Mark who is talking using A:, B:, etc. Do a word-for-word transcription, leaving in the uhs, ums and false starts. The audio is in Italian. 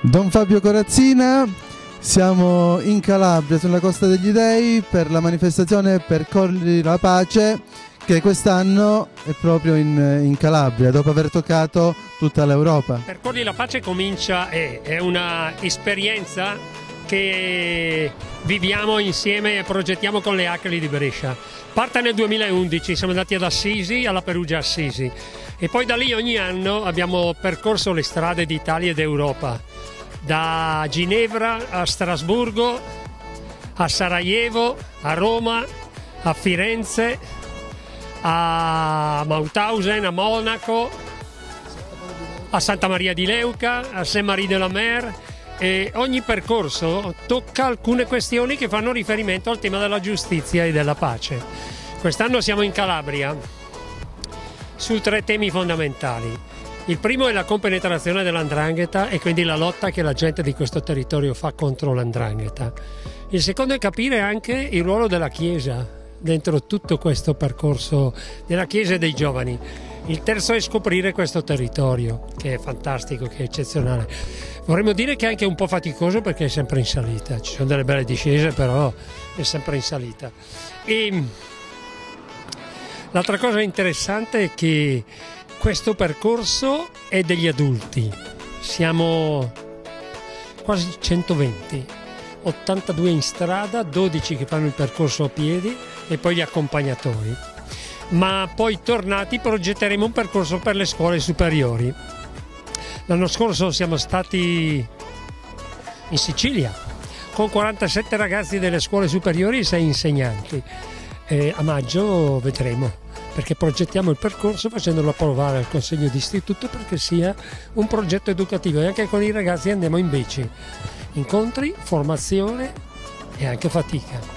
A: Don Fabio Corazzina, siamo in Calabria, sulla Costa degli Dei, per la manifestazione Percorri la Pace, che quest'anno è proprio in, in Calabria, dopo aver toccato tutta l'Europa.
B: Percorri la Pace comincia, è, è una esperienza che viviamo insieme e progettiamo con le Acli di Brescia. Parte nel duemilaundici, siamo andati ad Assisi, alla Perugia Assisi, e poi da lì ogni anno abbiamo percorso le strade d'Italia e d'Europa, da Ginevra a Strasburgo, a Sarajevo, a Roma, a Firenze, a Mauthausen, a Monaco, a Santa Maria di Leuca, a Saint-Marie-de-la-Mer, e ogni percorso tocca alcune questioni che fanno riferimento al tema della giustizia e della pace. Quest'anno siamo in Calabria su tre temi fondamentali. Il primo è la compenetrazione dell'Andrangheta e quindi la lotta che la gente di questo territorio fa contro l'Andrangheta. Il secondo è capire anche il ruolo della Chiesa dentro tutto questo percorso della Chiesa e dei giovani. Il terzo è scoprire questo territorio, che è fantastico, che è eccezionale. Vorremmo dire che è anche un po' faticoso perché è sempre in salita, ci sono delle belle discese, però è sempre in salita. E l'altra cosa interessante è che questo percorso è degli adulti, siamo quasi centoventi, ottantadue in strada, dodici che fanno il percorso a piedi e poi gli accompagnatori. Ma poi tornati progetteremo un percorso per le scuole superiori. L'anno scorso siamo stati in Sicilia con quarantasette ragazzi delle scuole superiori e sei insegnanti. E a maggio vedremo, perché progettiamo il percorso facendolo approvare al Consiglio d'Istituto perché sia un progetto educativo, e anche con i ragazzi andiamo in bici. Incontri, formazione e anche fatica.